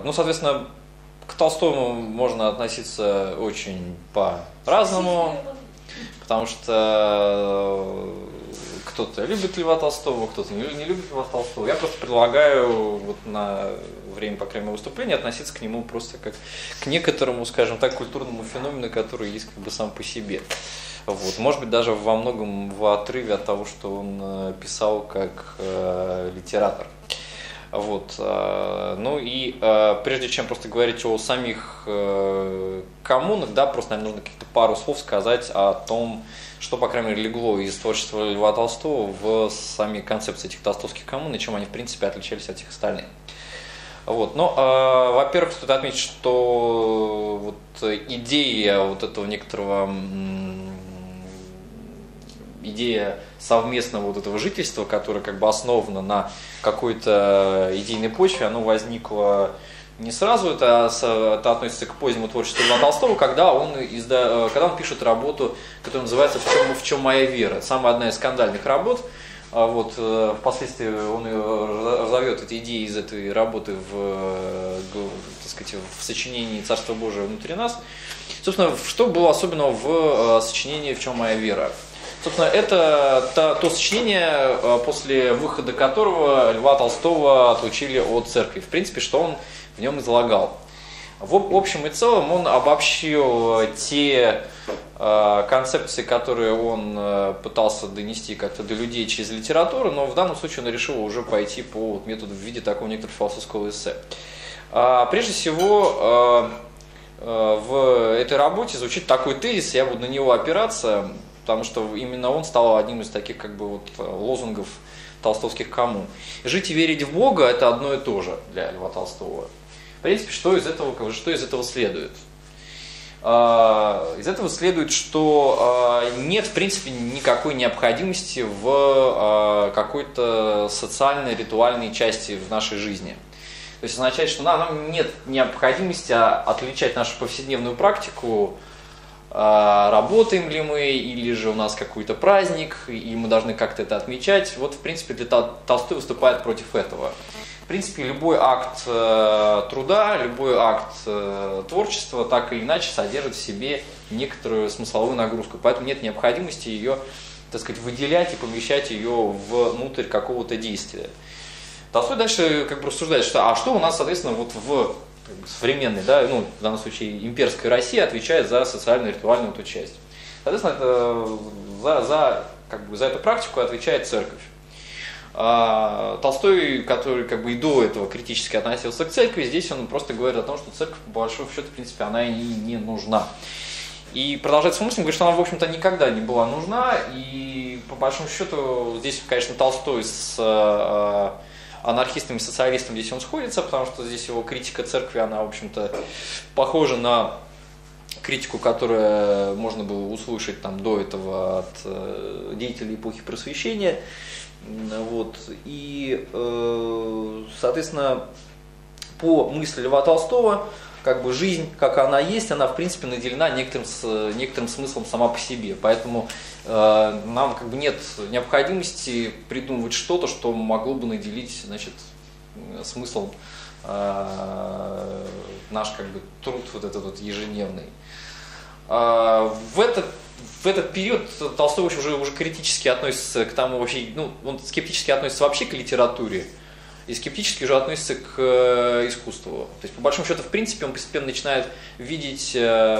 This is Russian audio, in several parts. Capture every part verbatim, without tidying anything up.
Ну, соответственно, к Толстому можно относиться очень по-разному, потому что кто-то любит Льва Толстого, кто-то не любит Льва Толстого. Я просто предлагаю вот на время, по крайней мере, выступления относиться к нему просто как к некоторому, скажем так, культурному феномену, который есть как бы сам по себе. Вот. Может быть, даже во многом в отрыве от того, что он писал как э, литератор. Вот. Ну и прежде чем просто говорить о самих коммунах, да, просто, наверное, нужно каких-то пару слов сказать о том, что, по крайней мере, легло из творчества Льва Толстого в сами концепции этих толстовских коммун и чем они, в принципе, отличались от всех остальных. Вот. Но, э, во-первых, стоит отметить, что вот идея вот этого некоторого идея совместного вот этого жительства, которое как бы основано на какой-то идейной почве, оно возникло не сразу, это, это относится к позднему творчеству Льва Толстого, когда он, изда, когда он пишет работу, которая называется «В чем, в чем моя вера?». Самая одна из скандальных работ. Вот, впоследствии он разовьет эти идеи из этой работы в, так сказать, в сочинении «Царство Божие внутри нас». Собственно, что было особенного в сочинении «В чем моя вера?». Собственно, это то, то сочинение, после выхода которого Льва Толстого отлучили от церкви. В принципе, что он в нем излагал. В общем и целом он обобщил те э, концепции, которые он э, пытался донести как-то до людей через литературу, но в данном случае он решил уже пойти по вот, методу в виде такого некоторого философского эссе. А, прежде всего, э, э, в этой работе звучит такой тезис, я буду на него опираться, потому что именно он стал одним из таких как бы вот лозунгов толстовских коммун. Жить и верить в Бога – это одно и то же для Льва Толстого. В принципе, что из этого, что из этого следует? Из этого следует, что нет, в принципе, никакой необходимости в какой-то социальной, ритуальной части в нашей жизни. То есть означает, что нам нет необходимости отличать нашу повседневную практику, работаем ли мы, или же у нас какой-то праздник, и мы должны как-то это отмечать. Вот, в принципе, для Толстой выступает против этого. В принципе, любой акт труда, любой акт творчества так или иначе содержит в себе некоторую смысловую нагрузку. Поэтому нет необходимости ее, так сказать, выделять и помещать ее внутрь какого-то действия. Толстой дальше как бы рассуждает, что а что у нас, соответственно, вот в современной, да, ну, в данном случае имперской России отвечает за социальную ритуальную эту часть. Соответственно, это, за, за, как бы, за эту практику отвечает церковь. А Толстой, который как бы и до этого критически относился к церкви, здесь он просто говорит о том, что церковь, по большому счету, в принципе, она и не нужна. И продолжает свою мысль, говорит, что она, в общем-то, никогда не была нужна, и по большому счету здесь, конечно, Толстой с анархистами, социалистами здесь он сходится, потому что здесь его критика церкви, она, в общем-то, похожа на критику, которую можно было услышать там до этого от деятелей эпохи Просвещения. Вот. И, соответственно, по мысли Льва Толстого, как бы жизнь, как она есть, она, в принципе, наделена некоторым, некоторым смыслом сама по себе. Поэтому э, нам как бы нет необходимости придумывать что-то, что могло бы наделить, значит, смыслом э, наш как бы, труд вот этот вот ежедневный. Э, в этот В этот период Толстой уже, уже критически относится к тому, вообще, ну, он скептически относится вообще к литературе, и скептически же относится к э, искусству. То есть, по большому счету, в принципе, он постепенно начинает видеть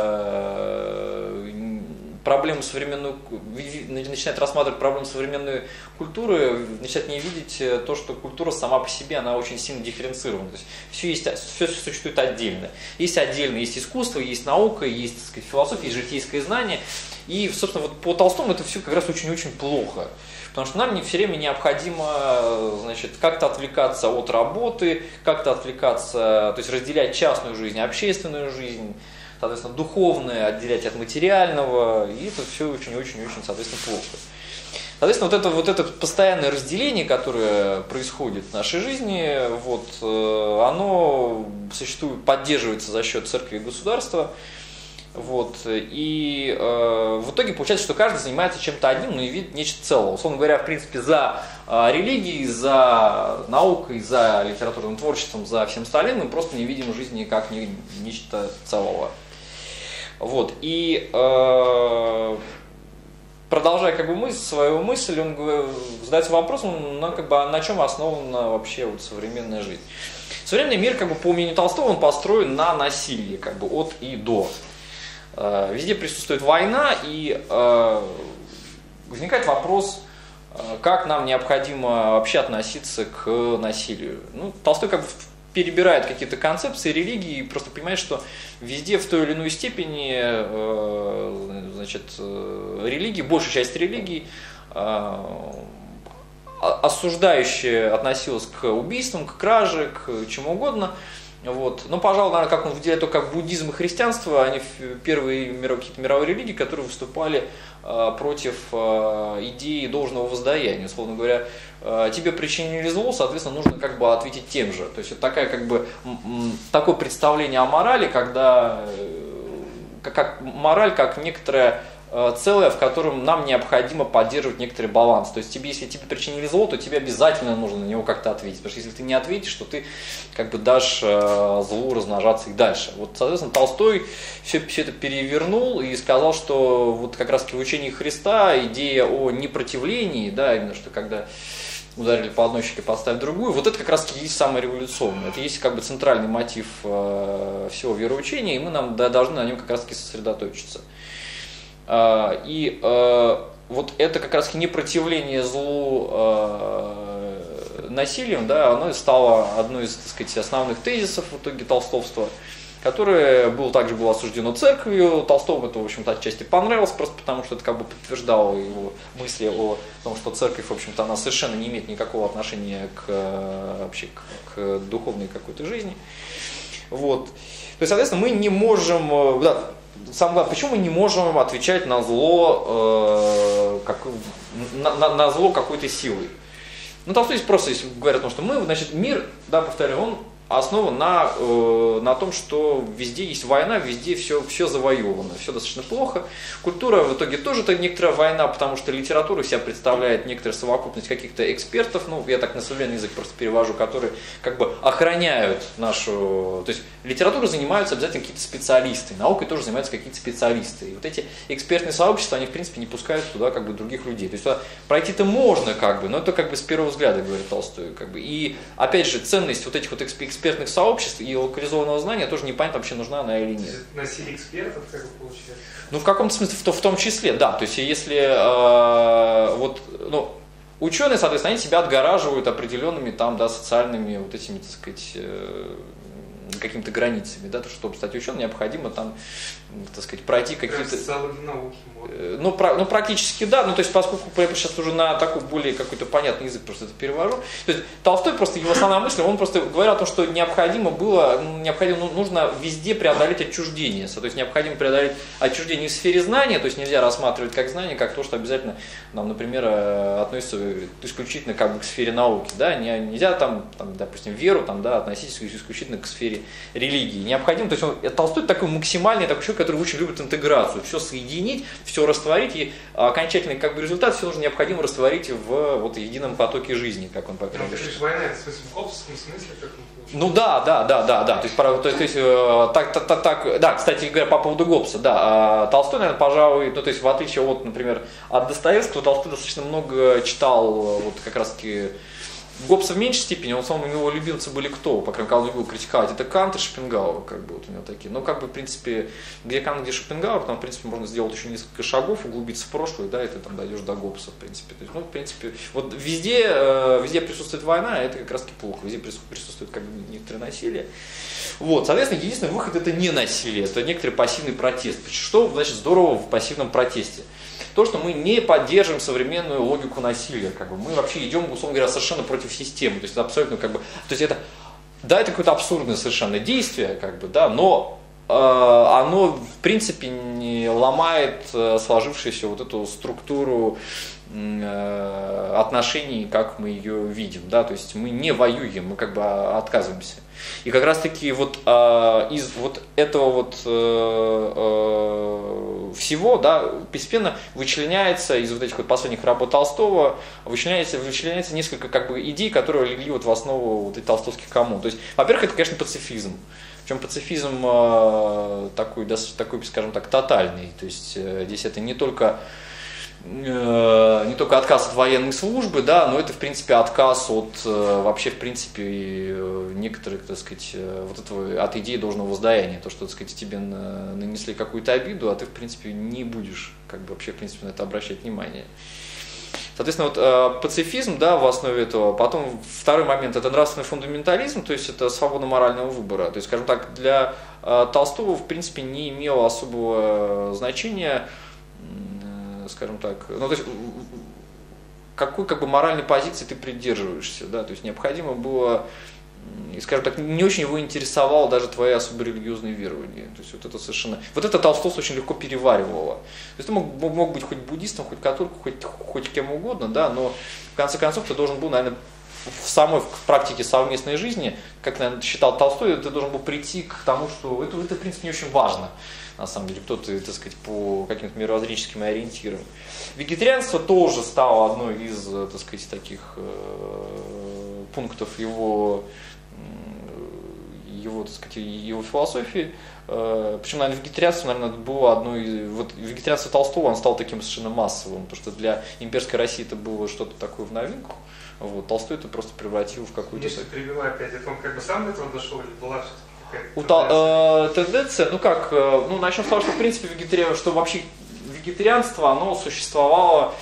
э, проблему современную, начинает рассматривать проблему современной культуры, начинает не видеть то, что культура сама по себе, она очень сильно дифференцирована. То есть, все, есть, все существует отдельно. Есть отдельно, есть искусство, есть наука, есть, так сказать, философия, есть житейское знание. И, собственно, вот по Толстому это все как раз очень-очень плохо. Потому что нам не все время необходимо, значит, как-то отвлекаться от работы, как-то отвлекаться, то есть разделять частную жизнь, общественную жизнь, соответственно, духовное отделять от материального, и это все очень-очень-очень, соответственно, плохо. Соответственно, вот это, вот это постоянное разделение, которое происходит в нашей жизни, вот, оно существует, поддерживается за счет церкви и государства. Вот. И э, в итоге получается, что каждый занимается чем-то одним, но и видит нечто целое. Условно говоря, в принципе, за э, религией, за наукой, за литературным творчеством, за всем остальным мы просто не видим жизни как не, нечто целого. Вот. И э, продолжая как бы мысль, свою мысль, он задается вопросом, ну, как бы, а на чем основана вообще вот современная жизнь. Современный мир, как бы, по мнению Толстого, он построен на насилии, как бы, от и до. Везде присутствует война, и э, возникает вопрос, как нам необходимо вообще относиться к насилию. Ну, Толстой как бы перебирает какие-то концепции религии и просто понимает, что везде в той или иной степени э, значит, религии, большая часть религий э, осуждающая относилась к убийствам, к краже, к чему угодно. Вот. Но, пожалуй, наверное, как он выделяет то, как буддизм и христианство, они первые какие-то мировые религии, которые выступали э, против э, идеи должного воздаяния. Условно говоря, э, тебе причинили зло, соответственно, нужно как бы ответить тем же. То есть это такая, как бы, м- такое представление о морали, когда э, как, как мораль как некоторая целое, в котором нам необходимо поддерживать некоторый баланс. То есть тебе, если тебе причинили зло, то тебе обязательно нужно на него как-то ответить. Потому что если ты не ответишь, то ты как бы дашь э, злу размножаться и дальше. Вот, соответственно, Толстой все, все это перевернул и сказал, что вот как раз в учении Христа идея о непротивлении, да, именно что когда ударили по одной щеке, поставив другую, вот это как раз есть самое революционное. Это есть как бы центральный мотив э, всего вероучения, и мы нам, да, должны на нем как раз сосредоточиться. И э, вот это как раз непротивление злу э, насилием, да, оно стало одной из, так сказать, основных тезисов в итоге толстовства, которое было, также было осуждено церковью. Толстому это, в общем-то, отчасти понравилось, просто потому что это как бы подтверждало его мысли о том, что церковь, в общем-то, она совершенно не имеет никакого отношения к, вообще, к, к духовной какой-то жизни. Вот. То есть, соответственно, мы не можем... Да, самое главное, почему мы не можем отвечать на зло, э, как, на, на, на зло какой-то силой? Ну, Толстой здесь просто если говорят о том, что мы, значит, мир, да, повторяю, он основан на, э, на том, что везде есть война, везде все, все завоевано, все достаточно плохо. Культура в итоге тоже это некоторая война, потому что литература себя представляет некоторая совокупность каких-то экспертов, ну, я так на современный язык просто перевожу, которые как бы охраняют нашу... То есть литературой занимаются обязательно какие-то специалисты, наукой тоже занимаются какие-то специалисты. И вот эти экспертные сообщества, они в принципе не пускают туда как бы других людей. То есть туда пройти-то можно как бы, но это как бы с первого взгляда, говорит Толстой. Как бы. И опять же, ценность вот этих вот экспертов, экспертных сообществ и локализованного знания тоже непонятно, вообще нужна она или нет. Насилие экспертов, как бы получается? Ну, в каком-то смысле, в, в том числе, да. То есть, если э, вот, ну, ученые, соответственно, они себя отгораживают определенными там, да, социальными вот этими, так сказать, э, какими-то границами, да, то, чтобы стать ученым, необходимо там, так сказать, пройти какие-то... Социологии науки. Ну, про, ну, практически да, ну, то есть, поскольку я сейчас уже на такой более какой-то понятный язык просто это перевожу, то есть, Толстой просто, его основная мысль, он просто говорил о том, что необходимо было, необходимо, ну, нужно везде преодолеть отчуждение, то есть, необходимо преодолеть отчуждение в сфере знания, то есть, нельзя рассматривать как знание, как то, что обязательно, нам, например, относится исключительно как бы к сфере науки, да, нельзя там, там допустим, веру, там, да, относиться исключительно к сфере религии. Необходимо, то есть, он, Толстой такой максимальный, такой человек, который очень любит интеграцию, все соединить, все растворить, и окончательный как бы результат все нужно необходимо растворить в вот едином потоке жизни, как он пока говорит. Ну, война, это в смысле, в Гоббсовском смысле, как он получается? Ну да, да, да, да, да. То есть, то, то есть так, так, так, так, да, кстати говоря, по поводу Гоббса, да, Толстой, наверное, пожалуй, ну то есть в отличие от, например, от Достоевского, Толстой достаточно много читал вот как раз таки Гоббса в меньшей степени, он, самому его любимцы были кто, по крайней мере, он любил критиковать, это Кант и Шопенгауэр, как бы вот у него такие. Но как бы, в принципе, где Кант, где Шопенгауэр, там, в принципе, можно сделать еще несколько шагов, углубиться в прошлое, да, и ты там дойдешь до Гоббса, в принципе. То есть, ну, в принципе, вот везде, везде присутствует война, а это как раз таки плохо, везде присутствует как бы некоторое насилие. Вот, соответственно, единственный выход это не насилие, это некоторый пассивный протест. Что, значит, здорово в пассивном протесте? То, что мы не поддерживаем современную логику насилия, как бы мы вообще идем, условно говоря, совершенно против системы, то есть это абсолютно как бы, то есть это, да, это какое-то абсурдное совершенно действие, как бы, да, но оно, в принципе, не ломает сложившуюся вот эту структуру отношений, как мы ее видим, да, то есть мы не воюем, мы как бы отказываемся. И как раз таки вот э, из вот этого вот э, э, всего, да, постепенно вычленяется из вот этих вот последних работ Толстого, вычленяется, вычленяется несколько как бы идей, которые легли вот в основу вот этих толстовских коммун. То есть, во-первых, это, конечно, пацифизм. Причем пацифизм э, такой, такой, скажем так, тотальный. То есть э, здесь это не только не только отказ от военной службы, да, но это, в принципе, отказ от вообще, в принципе, некоторых, так сказать, вот этого, от идеи должного воздаяния, то, что, так сказать, тебе нанесли какую-то обиду, а ты, в принципе, не будешь, как бы, вообще, в принципе, на это обращать внимание. Соответственно, вот пацифизм, да, в основе этого. Потом второй момент – это нравственный фундаментализм, то есть это свобода морального выбора. То есть, скажем так, для Толстого, в принципе, не имело особого значения, скажем так, ну, то есть, какой как бы моральной позиции ты придерживаешься, да, то есть необходимо было, скажем так, не очень его интересовало даже твои особо религиозные верования, то есть вот это совершенно, вот это Толстой очень легко переваривало, то есть ты мог, мог быть хоть буддистом, хоть католиком, хоть, хоть кем угодно, да, но в конце концов ты должен был, наверное, в самой в практике совместной жизни, как, наверное, считал Толстой, ты должен был прийти к тому, что это, это в принципе, не очень важно. На самом деле, кто ты, так сказать, по каким-то мировоззренческим ориентирам. Вегетарианство тоже стало одной из, так сказать, таких э, пунктов его, его, так сказать, его философии. Э, причем, наверное, вегетарианство, наверное, было одной из... Вот вегетарианство Толстого, он стал таким совершенно массовым, потому что для имперской России это было что-то такое в новинку. Вот, Толстой это просто превратил в какую-то... Если перебиваю опять, это он как бы сам до этого дошел или была все-таки? У тенденция. Э, тенденция, ну как, э, ну начнем с того, что в принципе вегетариан, что вообще вегетарианство, оно существовало,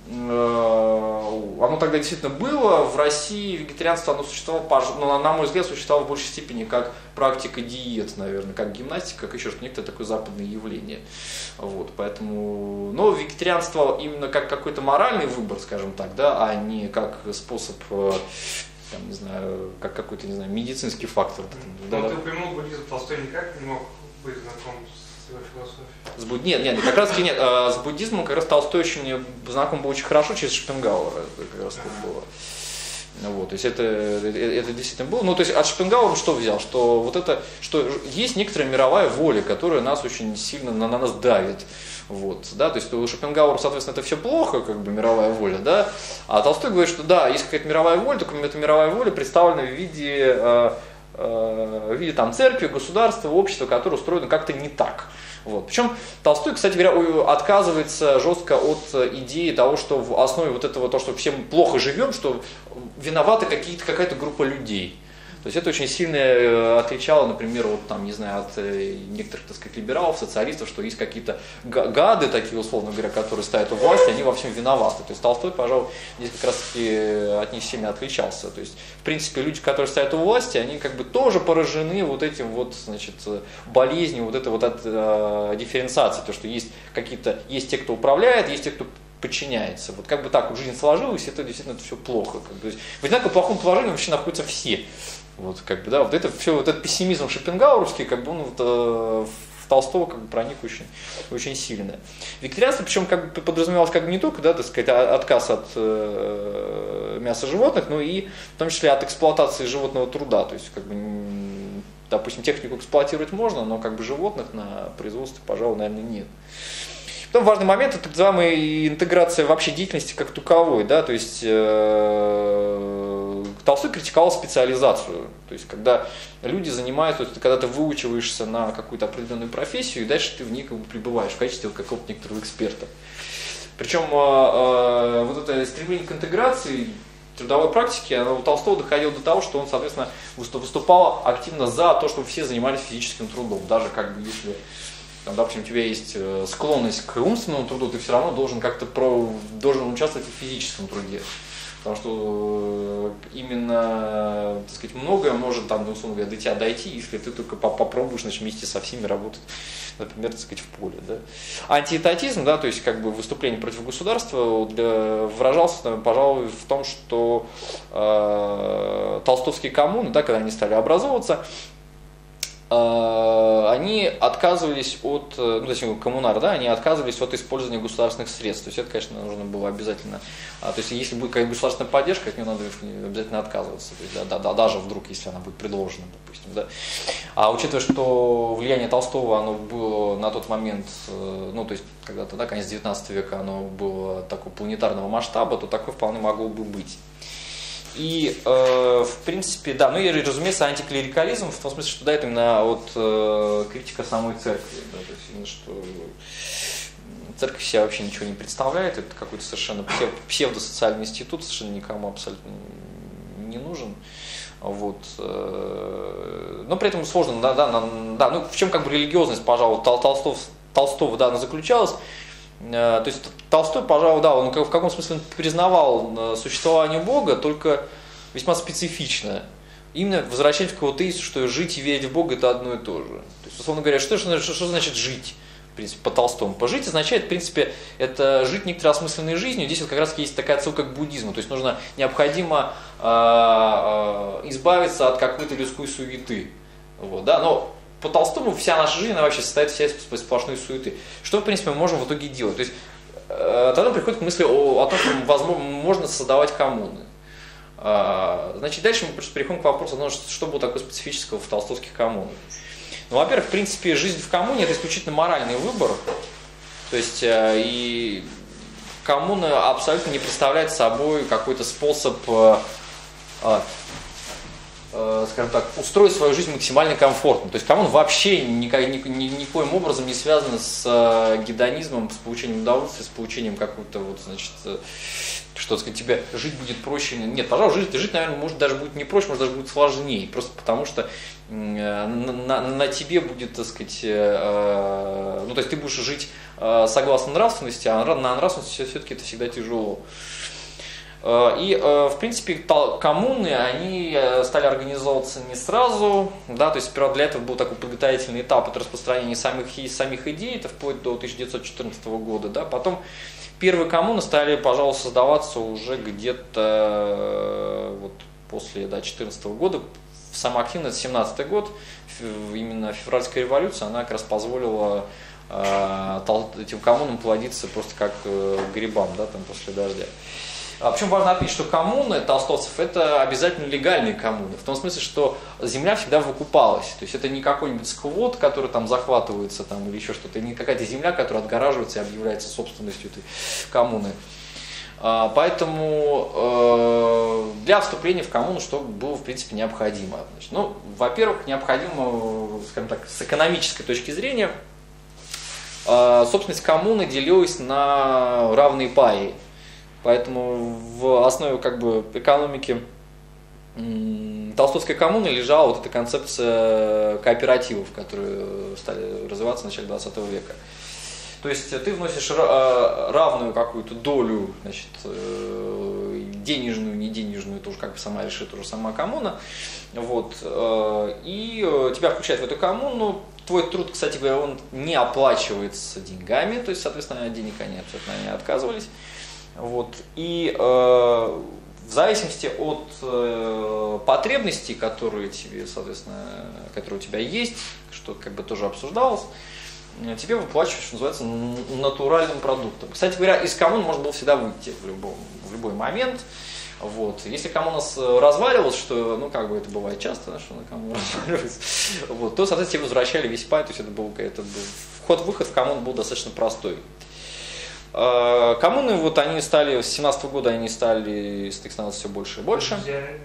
э, оно тогда действительно было, в России вегетарианство, оно существовало, но, на мой взгляд, существовало в большей степени как практика диет, наверное, как гимнастика, как еще что-то, некоторое такое западное явление. Вот, поэтому, но вегетарианство именно как какой-то моральный выбор, скажем так, да, а не как способ... Там, не знаю, как какой-то, не знаю, медицинский фактор. Но да, ты упомянул буддизм, Толстой никак не мог быть знаком с его философией? С буд... Нет, нет, как раз таки нет. А с буддизмом как раз Толстой очень знаком был очень хорошо через Шопенгауэра. Это как раз так было. Вот, то есть это, это, это действительно было. Ну, то есть от Шопенгауэра что взял? Что вот это, что есть некоторая мировая воля, которая нас очень сильно на, на нас давит. Вот, да, то есть у Шопенгауэра, соответственно, это все плохо, как бы мировая воля, да, а Толстой говорит, что да, есть какая-то мировая воля, только эта мировая воля представлена в виде, э, э, в виде там, церкви, государства, общества, которое устроено как-то не так. Вот. Причем Толстой, кстати говоря, отказывается жестко от идеи того, что в основе вот этого, то, что все мы плохо живем, что виноваты какие-то, какая-то группа людей. То есть это очень сильно отличало, например, вот, там, не знаю, от некоторых, так сказать, либералов, социалистов, что есть какие-то гады, такие, условно говоря, которые стоят у власти, они во всем виноваты. То есть Толстой, пожалуй, здесь как раз-таки от них сильно отличался. То есть, в принципе, люди, которые стоят у власти, они как бы тоже поражены вот этим вот, значит, болезнью, вот этой вот от, э, дифференциации, то, что есть какие-то, есть те, кто управляет, есть те, кто подчиняется. Вот как бы так вот жизнь сложилась, это действительно это все плохо. Как бы. То есть, в одинаково плохом положении вообще находятся все. Вот, как бы, да, вот это все, вот этот пессимизм шопенгауэровский, как бы он вот, э, в Толстого как бы проник очень, очень сильно. Вегетарианство, причем как бы подразумевалось как бы не только, да, так сказать, отказ от э, мяса животных, но и в том числе от эксплуатации животного труда. То есть, как бы, допустим, технику эксплуатировать можно, но как бы животных на производстве, пожалуй, наверное, нет. Потом важный момент – это так называемая интеграция вообще деятельности как таковой, да, то есть э, Толстой критиковал специализацию, то есть когда люди занимаются, то есть, когда ты выучиваешься на какую-то определенную профессию, и дальше ты в ней как бы пребываешь в качестве какого-то некоторого эксперта. Причем э, э, вот это стремление к интеграции трудовой практики, оно у Толстого доходило до того, что он, соответственно, выступал активно за то, чтобы все занимались физическим трудом, даже как бы если... Там, допустим, у тебя есть склонность к умственному труду, ты все равно должен как-то про, должен участвовать в физическом труде. Потому что именно, так сказать, многое может там, условно говоря, до тебя дойти, если ты только попробуешь, значит, вместе со всеми работать, например, так сказать, в поле. Да. Антиэтатизм, да, то есть как бы выступление против государства, для, выражался, пожалуй, в том, что э, толстовские коммуны, да, когда они стали образовываться, они они отказывались от, ну, то есть коммунары, да, они отказывались от использования государственных средств. То есть это, конечно, нужно было обязательно. То есть если будет какая-то государственная поддержка, от нее надо обязательно отказываться. То есть, да, да, да, даже вдруг, если она будет предложена, допустим. Да. А учитывая, что влияние Толстого, оно было на тот момент, ну, то есть когда-то, да, конец девятнадцатого века, оно было такого планетарного масштаба, то такое вполне могло бы быть. И, э, в принципе, да, ну и, разумеется, антиклерикализм, в том смысле, что да, это именно от э, критика самой церкви, да, то есть именно, что церковь себя вообще ничего не представляет, это какой-то совершенно псевдосоциальный институт, совершенно никому абсолютно не нужен. Вот. Но при этом сложно, да, да, да, ну в чем как бы религиозность, пожалуй, Толстов, Толстого, да, она заключалась. То есть Толстой, пожалуй, да, он в каком смысле он признавал существование Бога, только весьма специфично. Именно возвращаясь к его тезису, что жить и верить в Бога – это одно и то же. То есть, условно говоря, что, что, что значит жить? В принципе, по Толстому. Пожить означает, в принципе, это жить некоторой осмысленной жизнью. Здесь вот как раз есть такая отсылка к буддизму. То есть нужно, необходимо э, э, избавиться от какой-то людской суеты. Вот, да? Но по Толстому вся наша жизнь, она вообще состоит вся из сплошной суеты. Что, в принципе, мы можем в итоге делать? То есть э, тогда приходит к мысли о, о том, что возможно, можно создавать коммуны. Э, значит, дальше мы просто переходим к вопросу, ну, что было такое специфического в толстовских коммунах. Ну, во-первых, в принципе, жизнь в коммуне – это исключительно моральный выбор. То есть, э, и коммуна абсолютно не представляет собой какой-то способ, э, э, скажем так, устроить свою жизнь максимально комфортно. То есть, коммуна вообще никак, ни, ни, никоим образом не связана с э, гедонизмом, с получением удовольствия, с получением какой-то, вот, значит, э, что, так сказать, тебе жить будет проще. Нет, пожалуй, жить, жить, наверное, может даже будет не проще, может даже будет сложнее. Просто потому что на, на, на тебе будет, так сказать, э, ну, то есть ты будешь жить э, согласно нравственности, а на нравственности все-таки это всегда тяжело. Э, и, э, в принципе, коммуны, они стали организовываться не сразу, да, то есть сперва для этого был такой подготовительный этап от распространения самих, самих идей, это вплоть до тысяча девятьсот четырнадцатого года, да, потом первые коммуны стали, пожалуй, создаваться уже где-то вот после да, две тысячи четырнадцатого года. Самая активная, это семнадцатый год, именно февральская революция, она как раз позволила э, этим коммунам плодиться просто как э, грибам, да, там, после дождя. А причем важно отметить, что коммуны толстовцев – это обязательно легальные коммуны, в том смысле, что земля всегда выкупалась. То есть это не какой-нибудь сквот, который там захватывается там, или еще что-то, не какая-то земля, которая отгораживается и объявляется собственностью этой коммуны. А, поэтому э, для вступления в коммуну что было в принципе необходимо? Значит, ну, во-первых, необходимо, скажем так, с экономической точки зрения, э, собственность коммуны делилась на равные паи. Поэтому в основе как бы, экономики толстовской коммуны лежала вот эта концепция кооперативов, которые стали развиваться в начале двадцатого века. То есть ты вносишь равную какую-то долю, значит, денежную, не денежную, тоже как бы сама решит, тоже сама коммуна. Вот, и тебя включают в эту коммуну. Твой труд, кстати говоря, он не оплачивается деньгами, то есть, соответственно, денег они абсолютно не отказывались. Вот. И э, в зависимости от э, потребностей, которые тебе, соответственно, которые у тебя есть, что как бы тоже обсуждалось, тебе выплачивают, что называется, натуральным продуктом. Кстати говоря, из коммун можно было всегда выйти в, любом, в любой момент. Вот. Если коммуна разваливалась, что, ну, как бы это бывает часто, да, что на коммуну разваливается, вот, то, соответственно, тебе возвращали весь пай, то есть это был, это был вход-выход в коммуну был достаточно простой. Коммуны, вот они стали, с семнадцатого года они стали, их становилось все больше и больше.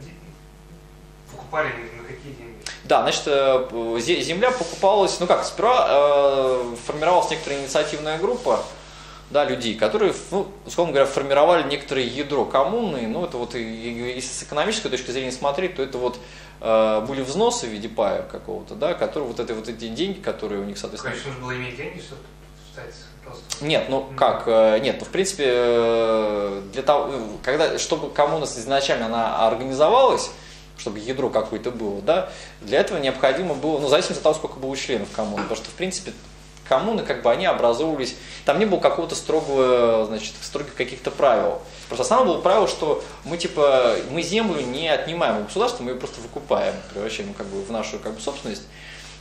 Покупали на какие деньги? Да, значит, земля покупалась, ну как, сперва формировалась некоторая инициативная группа, да, людей, которые, ну, условно говоря, формировали некоторое ядро коммуны. Ну, это вот, если с экономической точки зрения смотреть, то это вот были взносы в виде пая какого-то, да, которые вот, это, вот эти деньги, которые у них, соответственно... Конечно, нужно было иметь деньги, чтобы стать... Просто. Нет, ну как, нет, ну в принципе, для того, когда, чтобы коммуна изначально она организовалась, чтобы ядро какое-то было, да, для этого необходимо было, ну, в зависимости от того, сколько было членов коммуны, потому что, в принципе, коммуны, как бы, они образовывались, там не было какого-то строгого, значит, строгих каких-то правил. Просто основное было правило, что мы, типа, мы землю не отнимаем у государства, мы ее просто выкупаем, превращаем, как бы, в нашу, как бы, собственность.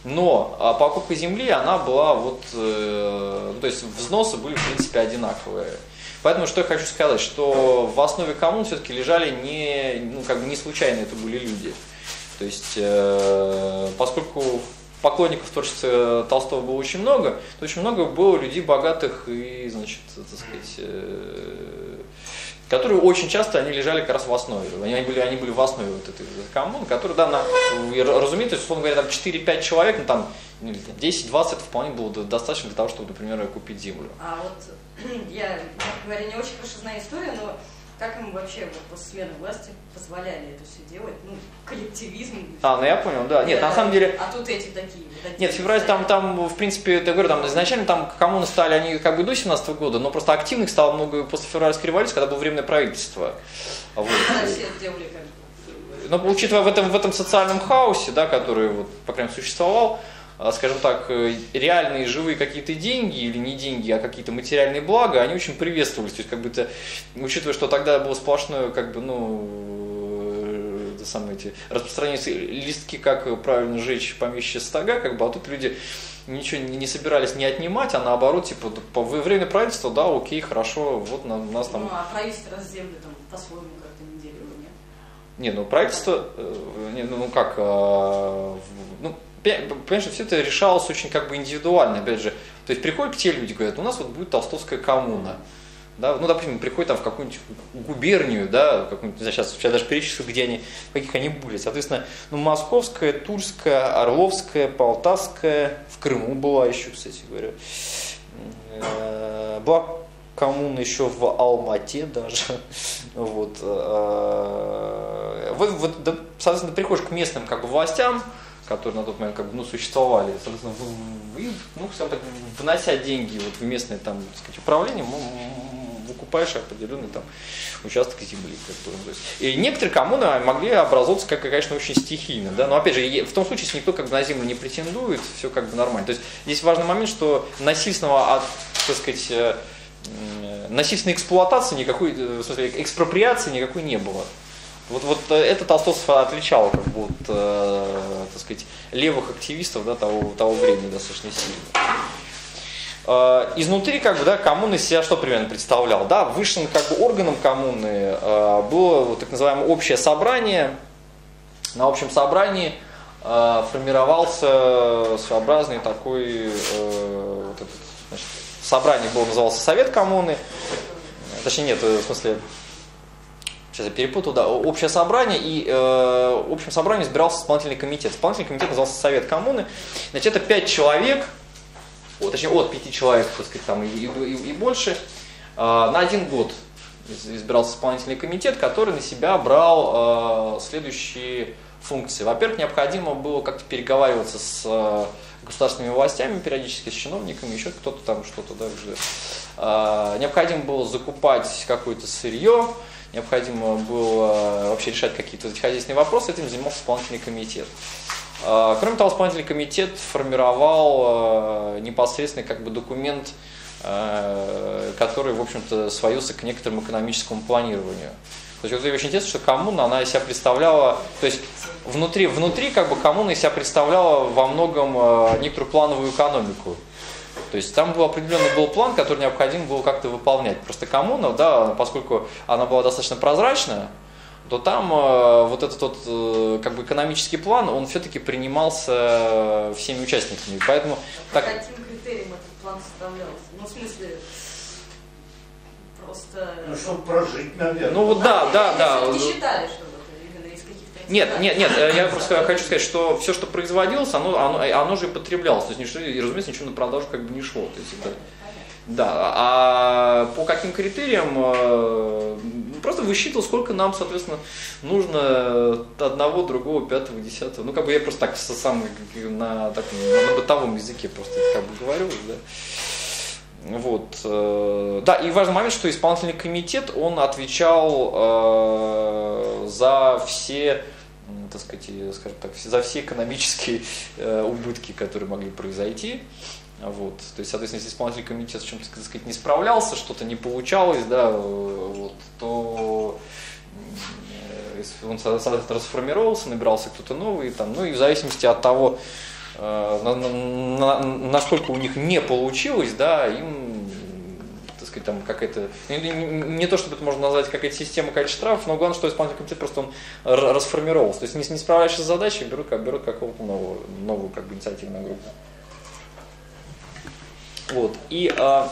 Но а покупка земли, она была вот, э, то есть взносы были в принципе одинаковые. Поэтому что я хочу сказать, что в основе коммун все-таки лежали не, ну, как бы не случайно это были люди. То есть, э, поскольку поклонников творчества Толстого было очень много, то очень много было людей богатых и, значит, так сказать, э, которые очень часто они лежали как раз в основе. Они были, они были в основе вот этой, этой коммуны, которые, да, на, разумеется, условно говоря, там четыре-пять человек, ну там десять-двадцать это вполне было достаточно для того, чтобы, например, купить землю. А вот я, говоря, не очень хорошо знаю историю, но как им вообще вот, после смены власти позволяли это все делать? Ну, коллективизм. А, ну я понял, да. Нет, да, на самом деле. А тут эти такие. такие Нет, в феврале там, там, в принципе, я говорю, там изначально там коммуны стали, они как бы до семнадцатого года, но просто активных стало много после февральской революции, когда было временное правительство. Вот. Когда все делали как бы. Но учитывая в этом, в этом социальном хаосе, да, который, вот, по крайней мере, существовал, скажем так, реальные живые какие-то деньги или не деньги, а какие-то материальные блага, они очень приветствовались. То есть, как бы это, учитывая, что тогда было сплошное, как бы, ну, это самое, эти распространяются листки, как правильно сжечь помещичьи стога, как бы, а тут люди ничего не, не собирались не отнимать, а наоборот, типа, по время правительства, да, окей, хорошо, вот на, нас там. Ну, а правительство раз землю там по-своему как-то не делило, нет? Не, ну правительство, не, ну как, ну, понимаешь, все это решалось очень как бы индивидуально, опять же. То есть приходят те люди, говорят, у нас вот будет толстовская коммуна. Да? Ну, допустим, приходят там в какую-нибудь губернию, да, какую-нибудь, не знаю, сейчас я даже перечислю, где они, в каких они были. Соответственно, ну, Московская, Тульская, Орловская, Полтавская, в Крыму была еще, кстати говоря. Была коммуна еще в Алмате даже. Вот. Вот, вот, да, соответственно, ты приходишь к местным как бы властям, которые на тот момент как бы, ну, существовали, соответственно, и, ну, так, внося деньги вот в местное там, так сказать, управление, выкупаешь определенный там участок земли. Как бы, то есть. И некоторые коммуны могли образоваться, как, конечно, очень стихийно, да? Но опять же, в том случае, если никто как бы на землю не претендует, все как бы нормально. То есть здесь важный момент, что насильственного, так сказать, насильственной эксплуатации никакой, в смысле, экспроприации никакой не было. Вот, вот это Толстовцев отличало как бы, вот, э, так сказать, левых активистов, да, того, того времени достаточно сильно. Э, изнутри как бы, да, коммуна из себя что примерно представлял? Да? Высшим как бы, органом коммуны э, было вот, так называемое общее собрание. На общем собрании э, формировался своеобразный такой, э, вот этот, значит, собрание было, назывался Совет коммуны. Точнее нет, в смысле... Сейчас я перепутал, да, общее собрание, и э, в общем собрании избирался исполнительный комитет. Исполнительный комитет назывался Совет коммуны. Значит, это пять человек, вот, точнее от пяти человек, так сказать, там, и, и, и больше, э, на один год избирался исполнительный комитет, который на себя брал э, следующие функции. Во-первых, необходимо было как-то переговариваться с э, государственными властями периодически, с чиновниками, еще кто-то там что-то, да, уже. Э, необходимо было закупать какое-то сырье, необходимо было вообще решать какие-то хозяйственные вопросы, этим занимался исполнительный комитет. Кроме того, исполнительный комитет формировал непосредственно как бы документ, который, в общем-то, сводился к некоторому экономическому планированию. То есть, вот очень интересно, что коммуна, она из себя представляла, то есть внутри, внутри как бы коммуна из себя представляла во многом некоторую плановую экономику. То есть там был определенный был план, который необходимо было как-то выполнять. Просто коммуна, да, поскольку она была достаточно прозрачная, то там э, вот этот вот, э, как бы экономический план, он все-таки принимался всеми участниками. Поэтому, по так... каким критериям этот план составлялся? Ну, в смысле, просто... Ну, чтобы прожить, наверное. Ну, вот да, да, да. Не считали, что вот именно из каких-то... Нет, нет, нет, я просто хочу сказать, что все, что производилось, оно, оно, оно же и потреблялось. То есть, ничто, и, разумеется, ничего на продажу как бы не шло. То есть, это... Да, а по каким критериям, просто высчитывал, сколько нам, соответственно, нужно одного, другого, пятого, десятого. Ну, как бы я просто так сам на, так, на бытовом языке просто это как бы говорю, да. Вот. Да, и важный момент, что исполнительный комитет, он отвечал э, за все, так сказать, скажем так, за все экономические э, убытки, которые могли произойти. Вот. То есть, соответственно, если исполнительный комитет с чем-то, так сказать, не справлялся, что-то не получалось, да, вот, то он, соответственно, расформировался, набирался кто-то новый, там, ну и в зависимости от того, на, на, насколько у них не получилось, да, им, так сказать, там какая-то, не, не то, чтобы это можно назвать какая-то система какая-то штрафов, но главное, что исполнительный комитет просто он расформировался. То есть не, не справляешься с задачей, берут, как, берут какого-то нового, новую как бы, инициативную группу. Вот. И а,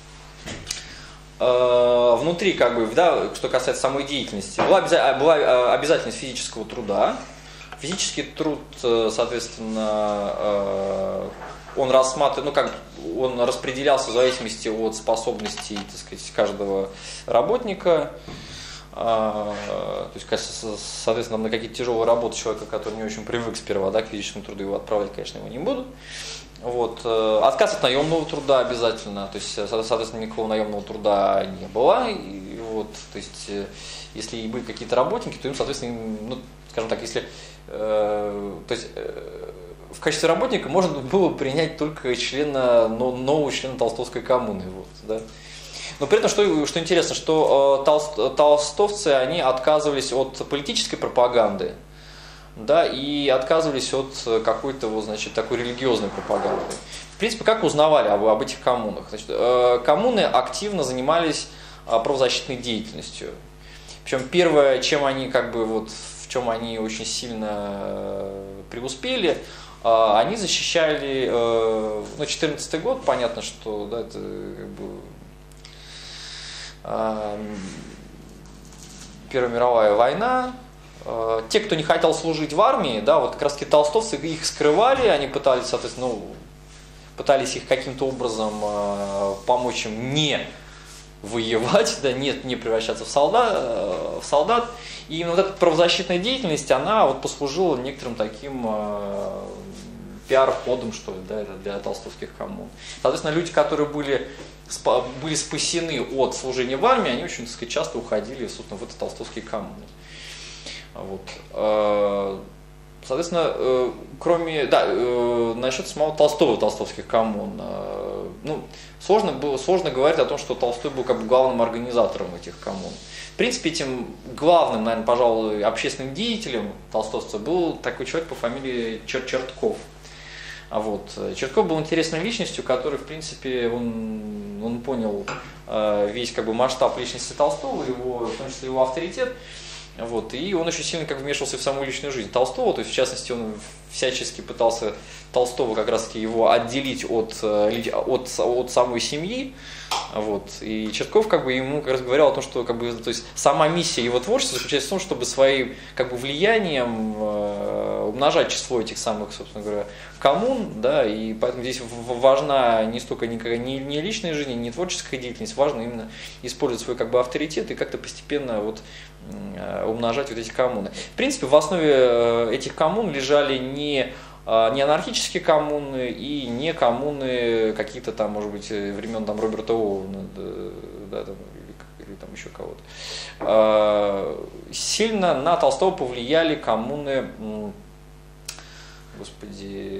а, внутри, как бы, да, что касается самой деятельности, была, обяза- была обязательность физического труда. Физический труд, соответственно, он рассматривал, ну как, он распределялся в зависимости от способностей, так сказать, каждого работника. То есть, соответственно, на какие-то тяжелые работы человека, который не очень привык сперва, да, к физическому труду, его отправлять, конечно, его не будут. Вот. Отказ от наемного труда обязательно, то есть, соответственно, никакого наемного труда не было. И вот, то есть, если и были какие-то работники, то им, соответственно, ну, скажем так, если, э, то есть, э, в качестве работника можно было принять только члена, но, нового члена Толстовской коммуны. Вот, да. Но при этом, что, что интересно, что э, толст, толстовцы, они отказывались от политической пропаганды, да, и отказывались от какой-то, вот, значит, такой религиозной пропаганды. В принципе, как узнавали об, об этих коммунах? Значит, э, коммуны активно занимались э, правозащитной деятельностью. Причем первое, чем они, как бы, вот, в чем они очень сильно э, преуспели, э, они защищали, э, ну, четырнадцатый год, понятно, что, да, это, как бы, э, Первая мировая война. Те, кто не хотел служить в армии, да, вот как раз таки толстовцы их скрывали, они пытались, соответственно, ну, пытались их каким-то образом э, помочь им не воевать, да, не, не превращаться в солдат, э, в солдат. И именно вот эта правозащитная деятельность, она вот послужила некоторым таким э, пиар-ходом, что ли, да, для толстовских коммун. Соответственно, люди, которые были, были спасены от служения в армии, они очень, так сказать, часто уходили, собственно, в эти толстовские коммуны. Вот. Соответственно, кроме, да, насчет самого Толстого, толстовских коммун, ну, сложно было, сложно говорить о том, что Толстой был как бы главным организатором этих коммун. В принципе, этим главным, наверное, пожалуй, общественным деятелем толстовца был такой человек по фамилии Чер- Чертков. Вот. Чертков был интересной личностью, который, в принципе, он, он понял весь как бы масштаб личности Толстого, его, в том числе его авторитет. Вот, и он очень сильно как вмешивался в саму личную жизнь Толстого, то есть в частности он всячески пытался Толстого как раз таки его отделить от, от, от самой семьи. Вот, и Чертков как бы ему как раз говорил о том, что как бы, то есть, сама миссия его творчества заключается в том, чтобы своим как бы, влиянием э, умножать число этих самых, собственно говоря, коммун, да, и поэтому здесь важна не столько никакая, не, не личная жизнь, не творческая деятельность, важно именно использовать свой как бы, авторитет и как-то постепенно вот, э, умножать вот эти коммуны. В принципе, в основе этих коммун лежали не не анархические коммуны и не коммуны какие-то там, может быть, времен там, Роберта Оуэна, да, там, или, или там еще кого-то. Сильно на Толстого повлияли коммуны, господи,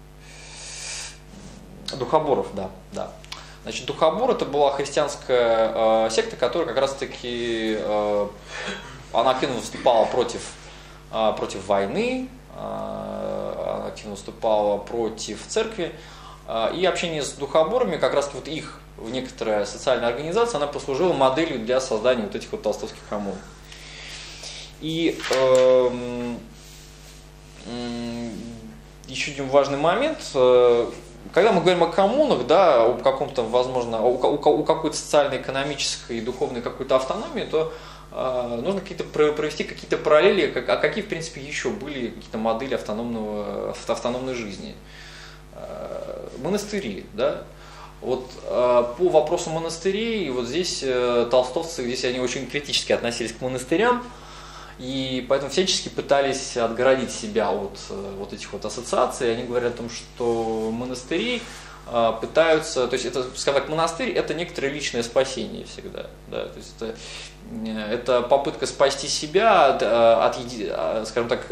духоборов, да, да. Значит, духобор это была христианская э, секта, которая как раз-таки э, она активно выступала против, э, против войны, она активно выступала против церкви, и общение с духоборами, как раз вот их в некоторая социальная организация, она послужила моделью для создания вот этих вот толстовских коммун. И э, э, еще один важный момент, э, когда мы говорим о коммунах, да, о каком-то, возможно, о, о, о какой-то социально-экономической и духовной какой-то автономии, то нужно какие-то провести какие-то параллели, а какие, в принципе, еще были какие-то модели автономного, автономной жизни. Монастыри, да. Вот по вопросу монастырей, вот здесь толстовцы, здесь они очень критически относились к монастырям, и поэтому всячески пытались отгородить себя от вот этих вот ассоциаций. Они говорят о том, что монастыри пытаются, то есть это, скажем так, монастырь это некоторое личное спасение всегда, да, то есть это, это попытка спасти себя от, от, скажем так,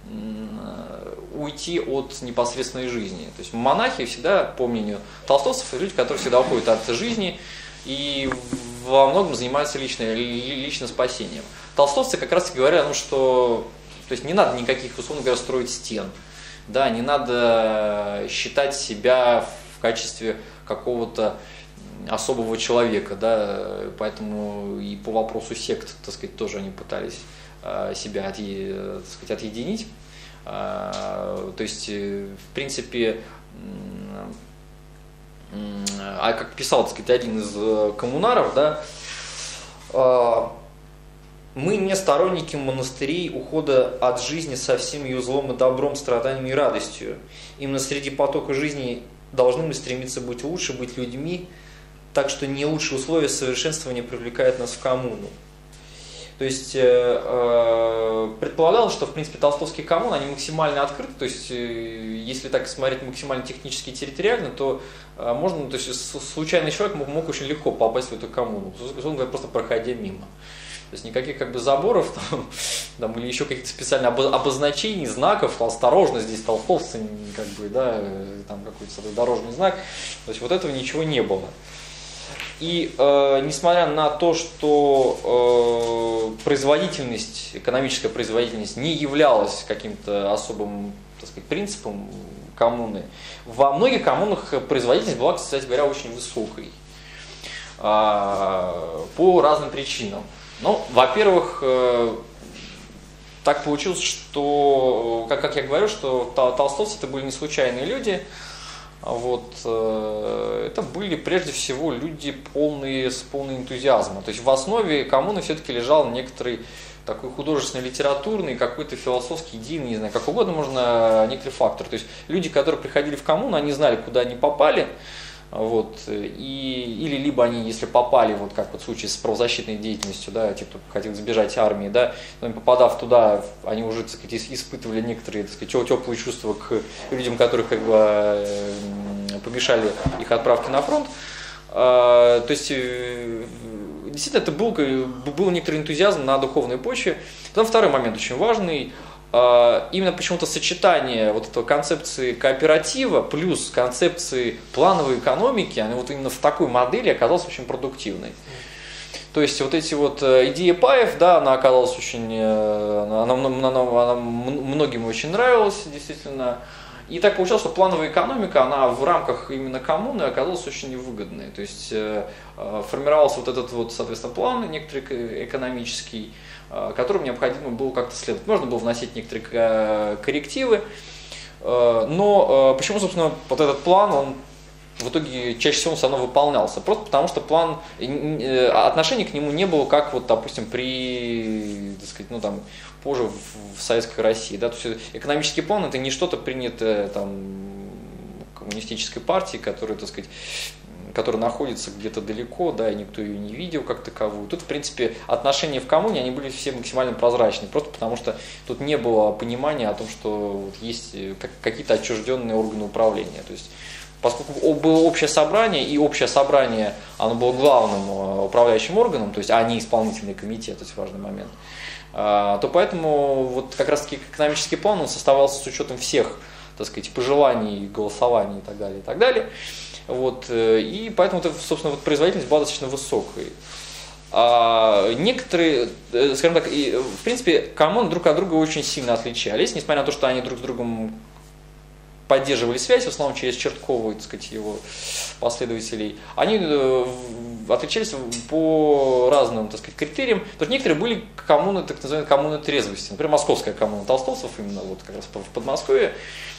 уйти от непосредственной жизни. То есть монахи всегда, по мнению толстовцев, люди, которые всегда уходят от жизни и во многом занимаются личным, личным спасением. Толстовцы как раз говорят, ну, что то есть не надо никаких, условно говоря, строить стен. да, не надо считать себя в качестве какого-то особого человека, да, поэтому и по вопросу сект, так сказать, тоже они пытались себя от, так сказать, отъединить. То есть, в принципе, а как писал, так сказать, один из коммунаров, да, мы не сторонники монастырей, ухода от жизни со всем ее злом и добром, страданием и радостью. Именно среди потока жизни должны мы стремиться быть лучше, быть людьми, так что не лучшие условия совершенствования привлекают нас в коммуну. То есть э, предполагалось, что в принципе толстовские коммуны, они максимально открыты, то есть э, если так смотреть максимально технически и территориально, то э, можно, то есть случайный человек мог, мог очень легко попасть в эту коммуну, он говорит, просто проходя мимо. То есть никаких как бы заборов там, там, или еще каких-то специальных обозначений, знаков, там, осторожно, здесь толстовцы, как бы, да, там какой-то дорожный знак, то есть вот этого ничего не было. И э, несмотря на то, что э, производительность, экономическая производительность не являлась каким-то особым, так сказать, принципом коммуны, во многих коммунах производительность была, кстати говоря, очень высокой э, по разным причинам. Ну, во-первых, э, так получилось, что, как, как я говорю, что толстовцы это были не случайные люди. Вот, э, это были прежде всего люди полные, с полным энтузиазмом. То есть в основе коммуны все-таки лежал некоторый такой художественно-литературный, какой-то философский, идейный, не знаю, как угодно можно, некоторый фактор. То есть люди, которые приходили в коммуну, они знали, куда они попали. Вот, и, или либо они, если попали, вот как вот в случае с правозащитной деятельностью, да, те, кто хотел сбежать армии, да, но попадав туда, они уже, так сказать, испытывали некоторые, так сказать, теплые чувства к людям, которых как бы помешали их отправке на фронт. То есть действительно это был, был некоторый энтузиазм на духовной почве. Потом второй момент очень важный. Именно почему-то сочетание вот этого концепции кооператива плюс концепции плановой экономики, она вот именно в такой модели оказалась очень продуктивной. То есть вот эти вот идеи Паев, да, она оказалась очень, она, она, она многим очень нравилась, действительно. И так получилось, что плановая экономика, она в рамках именно коммуны оказалась очень невыгодной. То есть формировался вот этот вот, соответственно, план некоторый экономический, которым необходимо было как-то следовать. Можно было вносить некоторые коррективы, но почему, собственно, вот этот план, он в итоге чаще всего он все равно выполнялся? Просто потому, что план, отношение к нему не было, как, вот, допустим, при, так сказать, ну, там, позже в, в Советской России. Да? То есть экономический план – это не что-то принятое там, коммунистической партией, которая, так сказать, которая находится где-то далеко, да, и никто ее не видел как таковую. Тут, в принципе, отношения в коммуне, они были все максимально прозрачны, просто потому что тут не было понимания о том, что есть какие-то отчужденные органы управления. То есть, поскольку было общее собрание, и общее собрание, оно было главным управляющим органом, то есть, а не исполнительный комитет, то есть важный момент, то поэтому вот как раз-таки экономический план, он составлялся с учетом всех, так сказать, пожеланий, голосований и так далее, и так далее. Вот, и поэтому, собственно, вот производительность была достаточно высокой. А некоторые, скажем так, и, в принципе, коммуны друг от друга очень сильно отличались, несмотря на то, что они друг с другом поддерживали связь, в основном через Черткова, так сказать, его последователей. Они отличались по разным, так сказать, критериям. То есть некоторые были коммуны, так называемые коммуны трезвости. Например, московская коммуна толстовцев, именно вот как раз в Подмосковье.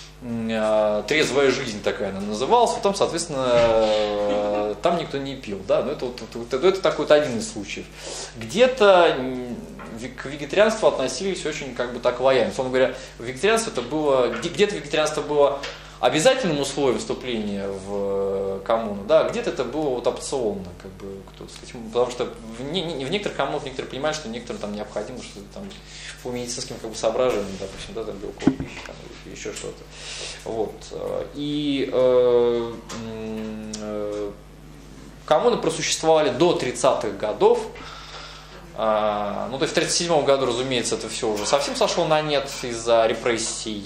Трезвая жизнь такая она называлась, потом, соответственно, там никто не пил, да, но это, вот, это, это такой вот один из случаев. Где-то к вегетарианству относились очень как бы так лояльно. Условно говоря, вегетарианство это было, где-то вегетарианство было обязательным условием вступления в коммуну, да, где-то это было вот опционно, как бы, кто сказать, потому что в, не, в некоторых коммунах некоторые понимают, что некоторым там необходимо что-то там по медицинским как бы соображениям, допустим, да, там белковая пища, там, или еще что-то. Вот. И э, э, коммуны просуществовали до тридцатых годов. Э, ну, то есть в тридцать седьмом году, разумеется, это все уже совсем сошло на нет из-за репрессий.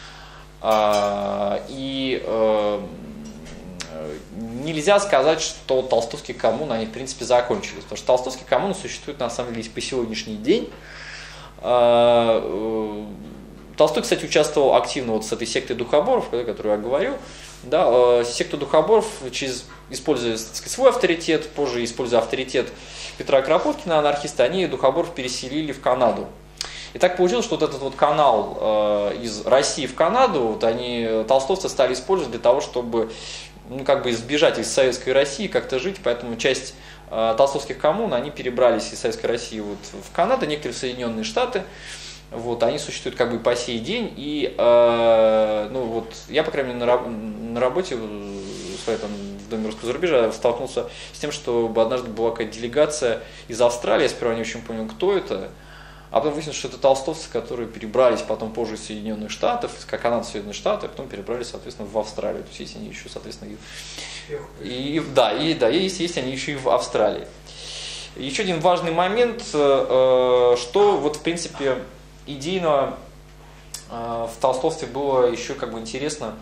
Э, и э, нельзя сказать, что толстовские коммуны, они в принципе закончились. Потому что толстовские коммуны существуют на самом деле по сегодняшний день. То Толстой, кстати, участвовал активно вот с этой сектой духоборов, о которой я говорил. Да, секта духоборов, через, используя, так сказать, свой авторитет, позже используя авторитет Петра Кропоткина, анархиста, они духоборов переселили в Канаду. И так получилось, что вот этот вот канал э, из России в Канаду, вот они, толстовцы, стали использовать для того, чтобы ну, как бы избежать из Советской России, как-то жить, поэтому часть э, толстовских коммун, они перебрались из Советской России вот в Канаду, некоторые в Соединенные Штаты. Вот, они существуют как бы по сей день, и э, ну, вот, я, по крайней мере, на, на работе в, этом, в Доме русского зарубежа столкнулся с тем, что однажды была какая-то делегация из Австралии, я сперва не очень понял, кто это, а потом выяснилось, что это толстовцы, которые перебрались потом позже из Соединенных Штатов, как канадцы Соединенных Штатов, а потом перебрались, соответственно, в Австралию, то есть есть они еще, соответственно, и, и, да, и, да, и есть, есть они еще и в Австралии. Еще один важный момент, э, что вот, в принципе, идейно э, в толстовстве было еще как бы интересно.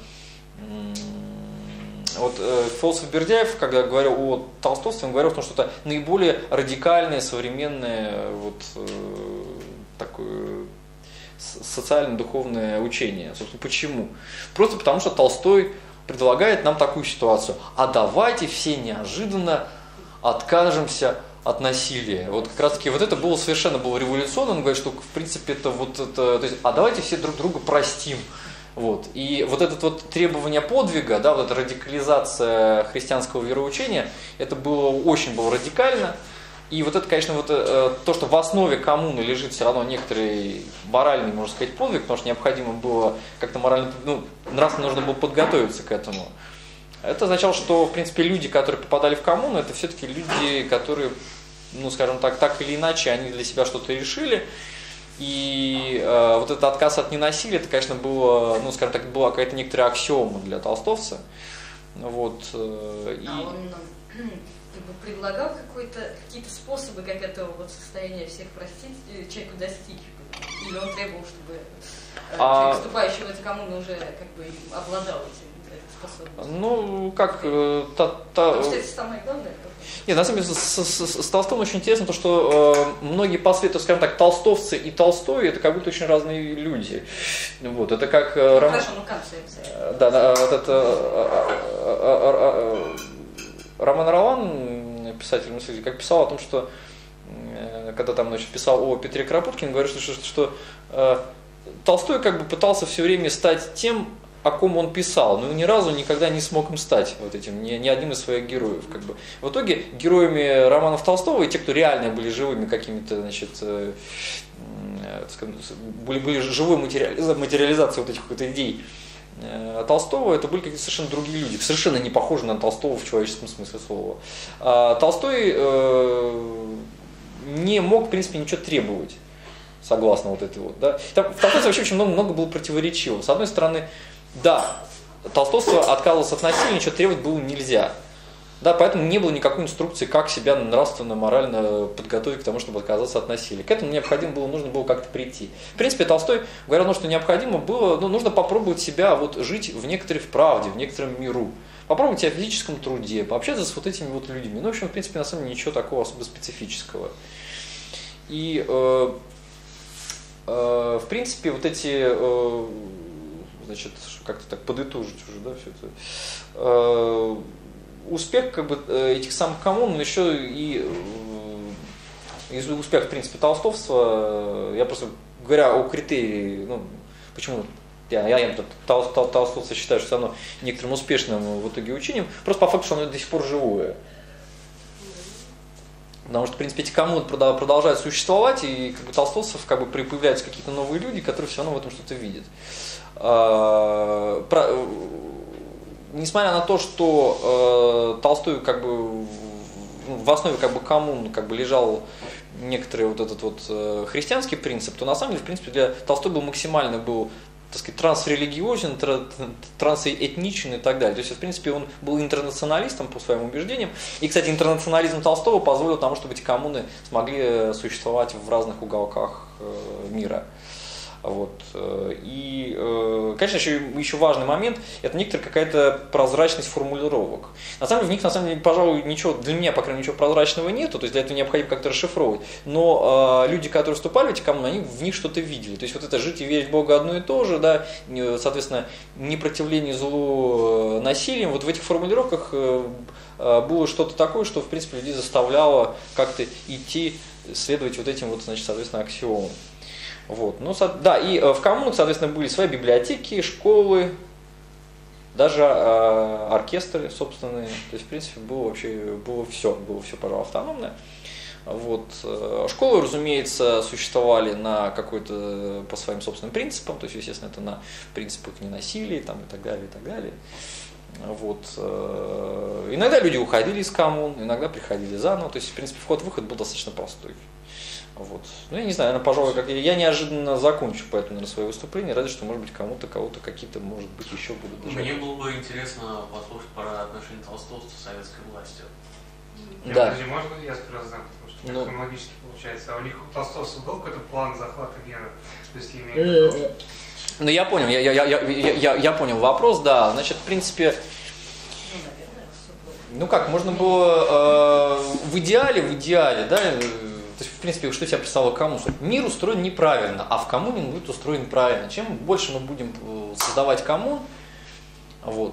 Вот э, философ Бердяев, когда говорил о толстовстве, он говорил, что это наиболее радикальное, современное вот, э, такое социально-духовное учение. Собственно, почему? Просто потому, что Толстой предлагает нам такую ситуацию. А давайте все неожиданно откажемся от насилия. Вот как раз таки вот это было совершенно было революционно. Он говорит, что в принципе это вот это, то есть, а давайте все друг друга простим. Вот. И вот это вот требование подвига, да, вот эта радикализация христианского вероучения, это было очень было радикально. И вот это, конечно, вот э, то, что в основе коммуны лежит все равно некоторый моральный, можно сказать, подвиг, потому что необходимо было как-то морально, ну, нравственно нужно было подготовиться к этому. Это означало, что, в принципе, люди, которые попадали в коммуну, это все-таки люди, которые, ну, скажем так, так или иначе, они для себя что-то решили. И э, вот этот отказ от ненасилия, это, конечно, было, ну, скажем так, была какая-то некоторая аксиома для толстовца. Вот, э, и... А он как бы предлагал какие-то способы, как этого вот состояния всех простить, человеку достичь? Или он требовал, чтобы а... человек, вступающий в эту коммуну, уже как бы обладал этим? Ну, как... Та, та... Потому что это самое главное. Нет, на самом деле, с, с, с Толстым очень интересно то, что э, многие последователи, скажем так, толстовцы и Толстой, это как будто очень разные люди. Вот, это как... Э, ну, Ром... Хорошо, ну концепция. Да, да, вот это... Э, э, э, Роман Ролан, писатель, мыслитель, как писал о том, что, э, когда там, значит, писал о Петре Кропоткине, говорит, что, что, что э, Толстой как бы пытался все время стать тем, о ком он писал, но ни разу никогда не смог им стать вот этим, ни, ни одним из своих героев. Как бы. В итоге героями романов Толстого и те, кто реально были живыми какими-то, значит, э, э, были, были живой материализацией материализации вот этих вот идей э, Толстого, это были какие-то совершенно другие люди, совершенно не похожи на Толстого в человеческом смысле слова. А Толстой э, не мог, в принципе, ничего требовать, согласно вот этой вот. Да. Там, в Толстовстве вообще очень много, много было противоречиво. С одной стороны, да, толстовство отказывалось от насилия, ничего требовать было нельзя. Да, поэтому не было никакой инструкции, как себя нравственно, морально подготовить к тому, чтобы отказаться от насилия. К этому необходимо было, нужно было как-то прийти. В принципе, Толстой говорил, что необходимо было, ну, нужно попробовать себя вот жить в некоторой правде, в некотором миру. Попробовать себя в физическом труде, пообщаться с вот этими вот людьми. Ну, в общем, в принципе, на самом деле ничего такого особо специфического. И, э, э, в принципе, вот эти... Э, значит, как-то так подытожить уже, да, все это. Э, успех как бы этих самых коммун, еще и э, успех, в принципе, толстовства, я просто говоря о критерии, ну, почему я, я, я тол, тол, толстовство считаю, что все равно некоторым успешным в итоге учением, просто по факту, что оно до сих пор живое. Потому что, в принципе, эти коммуны продолжают существовать, и как бы толстовцев как бы появляются какие-то новые люди, которые все равно в этом что-то видят. Про, несмотря на то, что э, Толстой как бы в основе как бы коммун как бы лежал некоторый вот этот вот э, христианский принцип, то на самом деле, в принципе, для Толстой был максимально был, так сказать, трансрелигиозен, трансэтничен и так далее. То есть, в принципе, он был интернационалистом по своим убеждениям. И, кстати, интернационализм Толстого позволил тому, чтобы эти коммуны смогли существовать в разных уголках э, мира. Вот. И, конечно, еще, еще важный момент – это некоторая какая-то прозрачность формулировок. На самом деле, в них, на самом деле, пожалуй, ничего, для меня, по крайней мере, ничего прозрачного нету, то есть для этого необходимо как-то расшифровывать. Но э, люди, которые вступали в эти коммуны, они в них что-то видели. То есть вот это «жить и верить в Бога» одно и то же, да, соответственно, непротивление злу насилием, вот в этих формулировках э, было что-то такое, что, в принципе, людей заставляло как-то идти, следовать вот этим вот, значит, соответственно, аксиомам. Вот. Ну, да, и в коммунах, соответственно, были свои библиотеки, школы, даже э, оркестры собственные. То есть, в принципе, было вообще было все, было все, пожалуй, автономное. Вот. Школы, разумеется, существовали на какой-то по своим собственным принципам, то есть, естественно, это на принципах ненасилия там, и так далее, и так далее. Вот. Иногда люди уходили из коммун, иногда приходили заново, то есть, в принципе, вход-выход был достаточно простой. Вот. Ну, я не знаю, наверное, пожалуй, как я неожиданно закончу поэтому, наверное, свое выступление, разве что, может быть, кому-то, кого-то какие-то, может быть, еще будут даже. Мне было бы интересно послушать про отношения Толстого с советской властью. Да. Подожди, можно я сперва задам, потому что ну, хронологически получается. А у них у толстовцев был какой-то план захвата мира? То есть, имею в виду... Ну, я понял, я, я, я, я, я, я понял вопрос, да. Значит, в принципе, ну как, можно было э, в идеале, в идеале, да, то есть, в принципе, что себя представлял коммуна? Мир устроен неправильно, а в коммуне он будет устроен правильно. Чем больше мы будем создавать коммун, вот,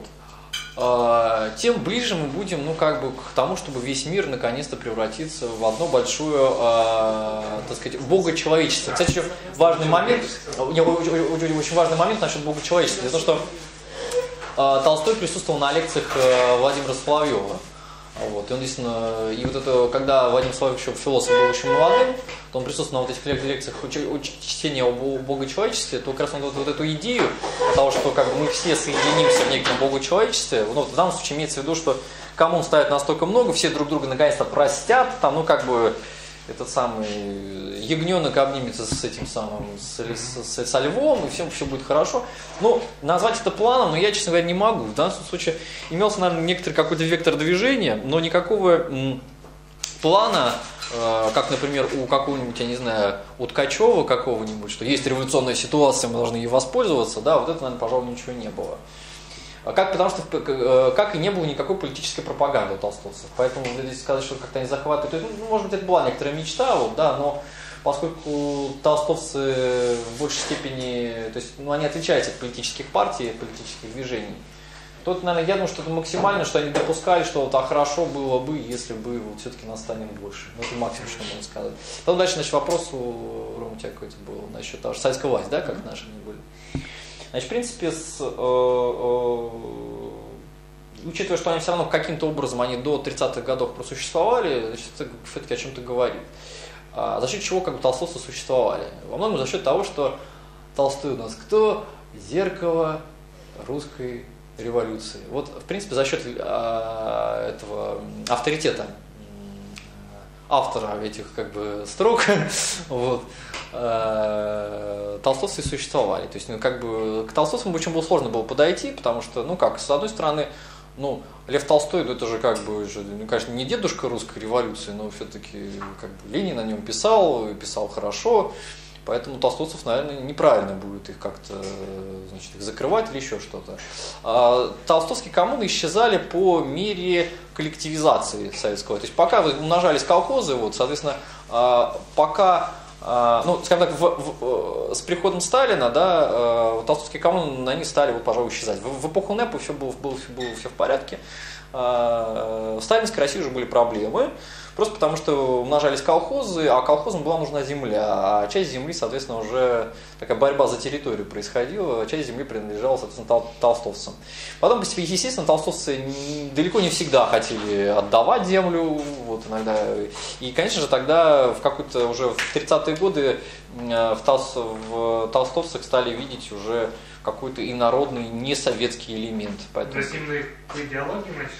э, тем ближе мы будем, ну, как бы, к тому, чтобы весь мир наконец-то превратиться в одно большое, э, так сказать, богочеловечество. Кстати, еще важный момент, очень важный момент насчет богочеловечества. Дело в том, что э, Толстой присутствовал на лекциях э, Владимира Соловьева. Вот, и он действительно, и вот это, когда Владимир Соловьев еще философ был очень молодым, то он присутствовал на вот этих лекциях чтения о богочеловечестве, то как раз он вот, вот эту идею того, что как бы мы все соединимся в неком богочеловечестве, ну, в данном случае имеется в виду, что коммун ставит настолько много, все друг друга наконец-то простят, там, ну, как бы, этот самый ягненок обнимется с этим самым, с, с, со львом, и всем все будет хорошо. Ну, назвать это планом, но я, честно говоря, не могу. В данном случае имелся, наверное, некоторый какой-то вектор движения, но никакого м, плана, э, как, например, у какого-нибудь, я не знаю, у Ткачева какого-нибудь, что есть революционная ситуация, мы должны ей воспользоваться, да, вот это, наверное, пожалуй, ничего не было. Как, потому что как и не было никакой политической пропаганды у толстовцев. Поэтому здесь сказать, что как-то они захватывают, ну, может быть, это была некоторая мечта, вот, да, но поскольку толстовцы в большей степени, то есть, ну, они отличаются от политических партий, от политических движений, то, наверное, я думаю, что это максимально, что они допускали, что вот, а хорошо было бы, если бы вот, все-таки нас станет больше. Ну, это максимум, что можно сказать. Потом дальше, значит, вопрос у Рома, у тебя какой-то был насчет того, что советская власть, да, как наши не были. Значит, в принципе, с, э, э, учитывая, что они все равно каким-то образом они до тридцатых годов просуществовали, значит, это все-таки о чем-то говорит. А за счет чего как бы толстовцы существовали? Во многом за счет того, что Толстой у нас кто? Зеркало русской революции. Вот, в принципе, за счет э, этого авторитета автора этих как бы строк, вот, э, толстовцы и существовали. То есть, ну, как бы к толстовцам очень было сложно было подойти, потому что, ну как, с одной стороны, ну, Лев Толстой, ну, это же как бы, ну, конечно, не дедушка русской революции, но все-таки как бы Ленин о нем писал, и писал хорошо. Поэтому толстовцев, наверное, неправильно будет их как-то, значит, их закрывать или еще что-то. А толстовские коммуны исчезали по мере коллективизации советского. То есть пока умножались колхозы, вот, соответственно, пока, ну, скажем так, в, в, с приходом Сталина, да, толстовские коммуны, они стали, вот, пожалуй, исчезать. В, в эпоху НЭПа все было, было, было все в порядке. В сталинской России уже были проблемы. Просто потому, что умножались колхозы, а колхозам была нужна земля, а часть земли, соответственно, уже такая борьба за территорию происходила, а часть земли принадлежала, соответственно, тол- толстовцам. Потом, естественно, толстовцы далеко не всегда хотели отдавать землю, вот иногда. И, конечно же, тогда в какой-то уже в тридцатые годы в, толс- в толстовцах стали видеть уже какой-то инородный, несоветский элемент. Поэтому... То есть именно по идеологии начали?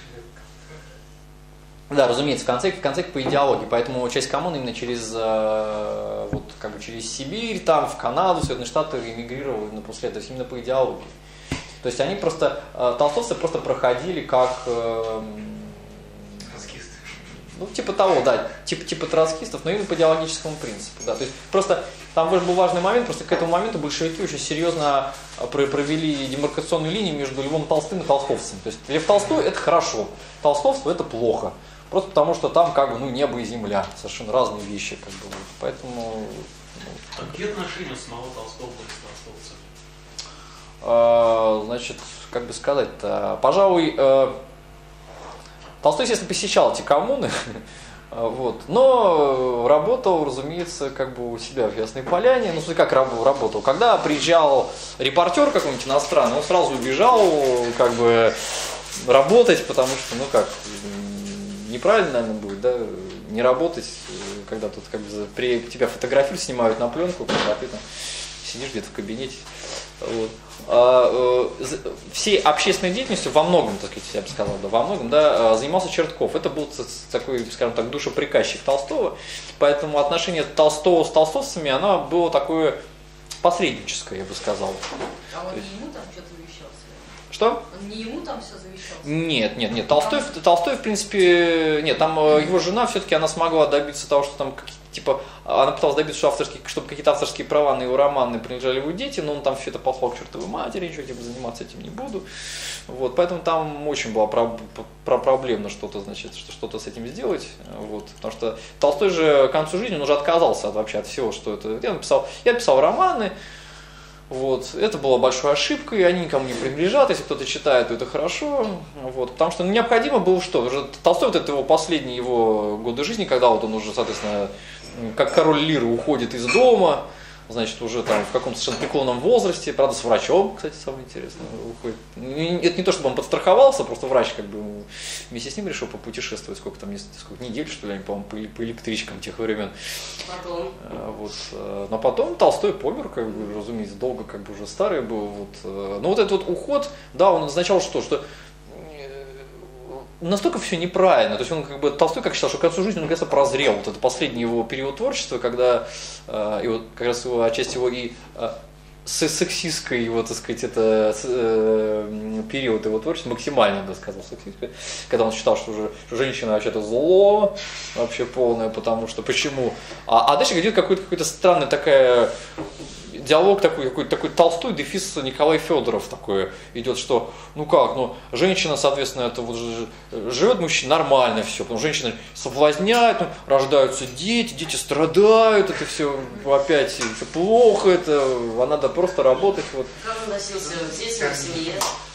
Да, разумеется, в конце, в конце по идеологии, поэтому часть коммун именно через, вот, как бы через Сибирь, там, в Канаду, в Соединенные Штаты эмигрировали именно после этого, именно по идеологии. То есть они просто, толстовцы просто проходили как... Троцкисты. Ну, типа того, да, типа, типа троцкистов, но именно по идеологическому принципу. Да. То есть просто там был важный момент, просто к этому моменту большевики очень серьезно провели демаркационную линию между Львом Толстым и толстовцами. То есть Лев Толстой это хорошо, толстовство это плохо. Просто потому что там как бы ну, небо и земля, совершенно разные вещи. Как бы, поэтому. А какие отношения самого Толстого были с толстовцами? А, значит, как бы сказать-то, пожалуй, э, Толстой, естественно, посещал эти коммуны, вот, но работал, разумеется, как бы у себя в Ясной Поляне. Ну, как работал? Когда приезжал репортер какой-нибудь иностранный, он сразу убежал, как бы, работать, потому что, ну как, неправильно, наверное, будет, да, не работать, когда тут как бы при тебя фотографию снимают на пленку, а ты там сидишь где-то в кабинете. Вот. А, э, всей общественной деятельностью во многом, так сказать, я бы сказал, да, во многом, да, занимался Чертков. Это был такой, скажем так, душеприказчик Толстого, поэтому отношение Толстого с толстовцами, оно было такое посредническое, я бы сказал. А он не ему там что-то завещался? Что? Он не ему там все завещался? Нет, нет, нет. Толстой, Толстой, в принципе, нет, там его жена все-таки она смогла добиться того, что там типа, она пыталась добиться, что авторские, чтобы какие-то авторские права на его романы принадлежали его дети, но он там все это послал к чертовой матери, ничего, типа, заниматься этим не буду. Вот, поэтому там очень было про, про проблемно что-то, значит, что-то с этим сделать. Вот, потому что Толстой же к концу жизни он уже отказался от, вообще от всего, что это. Я написал, я писал романы. Вот. Это была большой ошибкой, они никому не принадлежат, если кто-то читает, то это хорошо. Вот. Потому что необходимо было что? Уже Толстой, вот это его последние его годы жизни, когда вот он уже, соответственно, как король лиры уходит из дома, значит, уже там в каком-то совершенно преклонном возрасте, правда, с врачом, кстати, самое интересное, уходит. Это не то, чтобы он подстраховался, просто врач как бы вместе с ним решил попутешествовать, сколько там, сколько недель, что ли, они, по-моему, по, по электричкам тех времен. Потом. Вот. Но потом Толстой помер, как бы, разумеется, долго как бы уже старый был. Вот. Но вот этот вот уход, да, он означал что? Что настолько все неправильно. То есть он как бы Толстой как считал, что к концу жизни он наконец-то прозрел. Вот это последний его период творчества, когда э, и вот как раз его, отчасти его и э, сексистской его, так сказать, это э, период его творчества, максимально, да, сказал, сексистской, когда он считал, что уже что женщина вообще-то зло, вообще полное, потому что почему? А, а дальше идет какой-то какой-то странная такая диалог такой, какой-то такой Толстой, дефис Николай Федоров такой идет, что, ну как, ну, женщина, соответственно, это вот живет мужчина нормально все, потому что женщина соблазняет, ну, рождаются дети, дети страдают, это все опять все плохо, это, а надо просто работать. Вот. Как он носился здесь, в семье?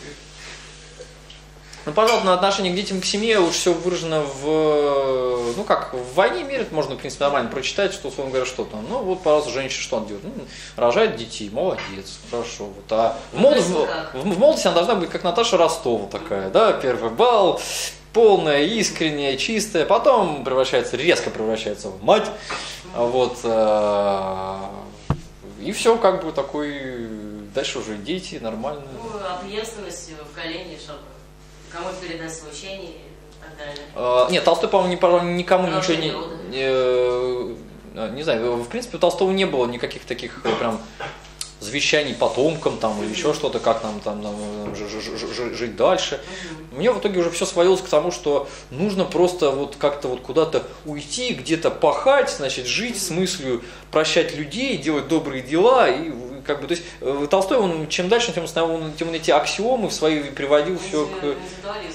Ну, пожалуйста, на отношение к детям, к семье лучше всего выражено в, ну как, в «Войне и мире» это можно, в принципе, нормально прочитать, что, условно говоря, что там. Ну, вот, пожалуйста, женщина что она делает? Ну, рожает детей, молодец, хорошо. Вот. А в, молод... в, в молодости она должна быть как Наташа Ростова такая, да, первый балл, полная, искренняя, чистая, потом превращается, резко превращается в мать, вот, и все, как бы, такой, дальше уже дети, нормально. Ну, ответственность в колене, чтобы кому передать свое учение и так далее. А, нет, Толстой, по-моему, не, никому Но ничего не... Не, не знаю, в принципе, у Толстого не было никаких таких прям завещаний потомкам там, или еще что-то, как нам там, нам, жить дальше. Угу. Мне в итоге уже все свалилось к тому, что нужно просто вот как-то вот куда-то уйти, где-то пахать, значит, жить с мыслью прощать людей, делать добрые дела и как бы, то есть Толстой, он чем дальше, тем, он, тем он эти аксиомы свои приводил все к... Индивидуализм.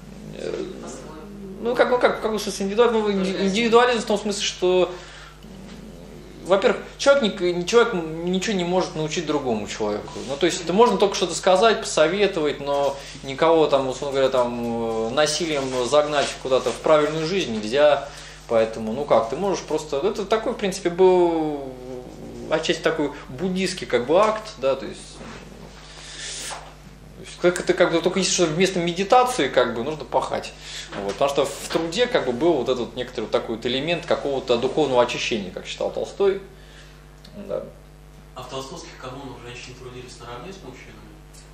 Ну, как, ну, как, как с индивидуализм, индивидуализм в том смысле, что, во-первых, человек, человек ничего не может научить другому человеку. Ну, то есть, это можно только что-то сказать, посоветовать, но никого там, условно говоря, там, насилием загнать куда-то в правильную жизнь нельзя. Поэтому, ну как, ты можешь просто... Это такой, в принципе, был отчасти такой буддийский как бы акт, да, то есть... Как это как бы только есть, что вместо медитации как бы нужно пахать. Вот, потому что в труде как бы был вот этот некоторый вот такой вот элемент какого-то духовного очищения, как считал Толстой. Да. А в толстовских коммунах женщины трудились наравне с мужчинами?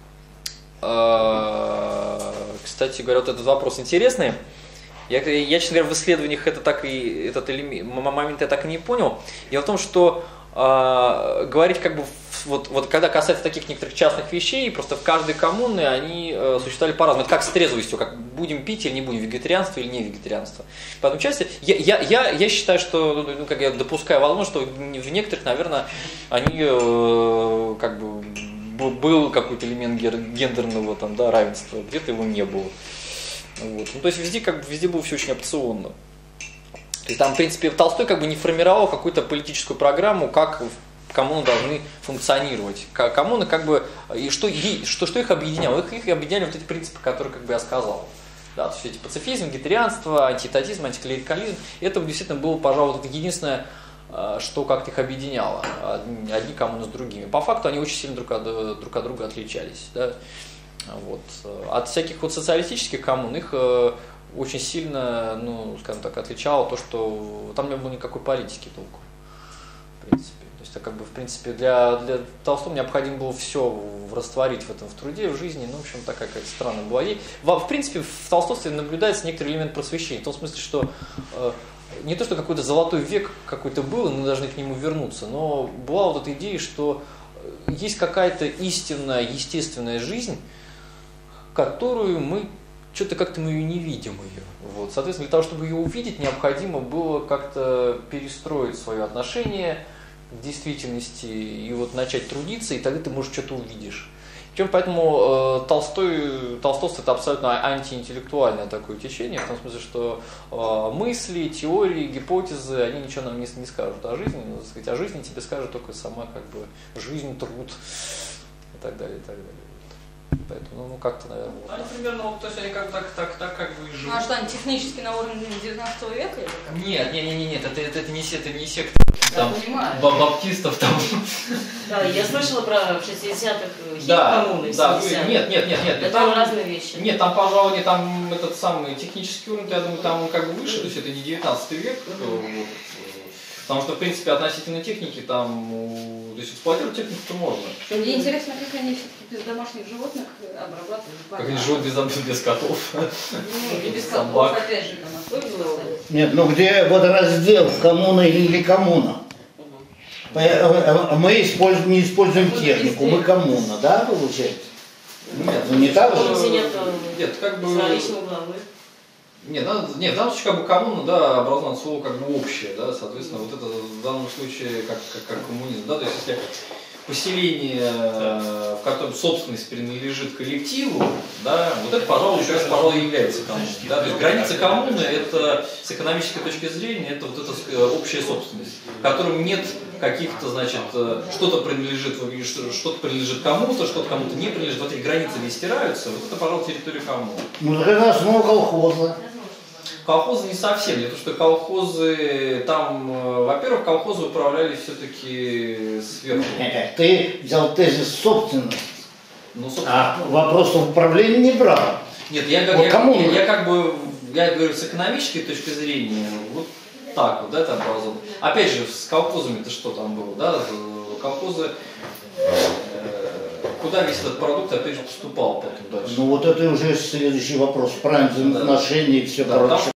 Кстати говоря, вот этот вопрос интересный. Я, я, честно говоря, в исследованиях это так и, этот элемент, момент я так и не понял. Дело в том, что э, говорить как бы в вот, вот когда касается таких некоторых частных вещей, просто в каждой коммуне они э, существовали по-разному. Это как с трезвостью, как будем пить или не будем, вегетарианство или не вегетарианство. Поэтому части, я, я, я, я считаю, что, ну, как я допускаю возможность, что в некоторых, наверное, они э, как бы был какой-то элемент гендерного там, да, равенства, где-то его не было. Вот. Ну, то есть везде, как бы, везде было все очень опционно. То есть там, в принципе, Толстой как бы не формировал какую-то политическую программу, как коммуны должны функционировать. Коммуны как бы, и что, что, что их объединяло? Их, их объединяли вот эти принципы, которые как бы я сказал. Да, то есть эти пацифизм, вегетарианство, антиэтатизм, антиклерикализм. Это действительно было, пожалуй, это единственное, что как-то их объединяло. Одни коммуны с другими. По факту они очень сильно друг от, друг от друга отличались. Да? Вот. От всяких вот социалистических коммун их очень сильно, ну, скажем так, отличало то, что там не было никакой политики толку, в принципе. То есть, это как бы, в принципе, для, для Толстого необходимо было все растворить в этом, в труде, в жизни. Ну, в общем, такая какая-то странная была. И, в, в принципе, в толстовстве наблюдается некоторый элемент просвещения. В том смысле, что э, не то, что какой-то золотой век какой-то был, и мы должны к нему вернуться, но была вот эта идея, что есть какая-то истинная, естественная жизнь, которую мы что-то как-то мы ее не видим ее. Вот. Соответственно, для того, чтобы ее увидеть, необходимо было как-то перестроить свое отношение к действительности и вот начать трудиться, и тогда ты, может, что-то увидишь. Причем поэтому э, Толстой, толстовство это абсолютно антиинтеллектуальное такое течение, в том смысле, что э, мысли, теории, гипотезы, они ничего нам не, не скажут о жизни, но, так сказать, о жизни тебе скажет только сама как бы жизнь, труд и так далее, и так далее. Поэтому, ну, как-то, наверное. Вот. Они примерно, вот, то есть они как так, так, так, как бы и живут. Ну, а что, они технически на уровне девятнадцатого века? Или как? Нет, нет, нет, нет, это, это, это не секта, не секта Да, там, понимаю. баптистов там. Да, я слышала про в шестидесятых Да, хип-коммуны, да, в семидесятых. нет, нет, нет, нет. Это там разные вещи. Нет, там, пожалуй, не там этот самый технический уровень, я думаю, там как бы выше, то есть это не девятнадцатый век. Вот. Потому что, в принципе, относительно техники, там, то есть эксплуатировать технику-то можно. Мне интересно, как они все-таки без домашних животных обрабатывают. Как они живут без, без котов. Ну, и без котов, опять же, там особенно. Нет, ну где вот раздел, коммуна или коммуна? Мы используем, не используем технику, мы коммуна, да, получается? Нет, ну не так же? Нет, нет, как бы... личной главы. Нет, да, нет, в данном случае как бы коммуна, да, образовано слово как бы общее, да, соответственно, вот это в данном случае как, как, как коммунизм, да, то есть если поселение, в котором собственность принадлежит коллективу, да, вот это, пожалуй, как раз, пожалуй, является коммуной, да, то есть граница коммуны, это с экономической точки зрения, это вот эта общая собственность, в котором нет каких-то, значит, что-то принадлежит, что-то принадлежит кому-то, что-то кому-то не принадлежит, вот эти границы не стираются, вот это, пожалуй, территория коммуны. Ну, это основа колхоза. Колхозы не совсем, не то, что колхозы, там, во-первых, колхозы управлялись все-таки сверху. Ты взял тезис собственности, Ну, собственно, а вопрос в управлении не брал. нет, я, как, Вот я, кому? я, я как бы, я говорю, с экономической точки зрения, вот так вот, да, там образовано. Опять же, с колхозами-то что там было, да, колхозы, куда весь этот продукт, опять же, поступал потом дальше. Ну, вот это уже следующий вопрос, правильное отношение и все Да, прочее.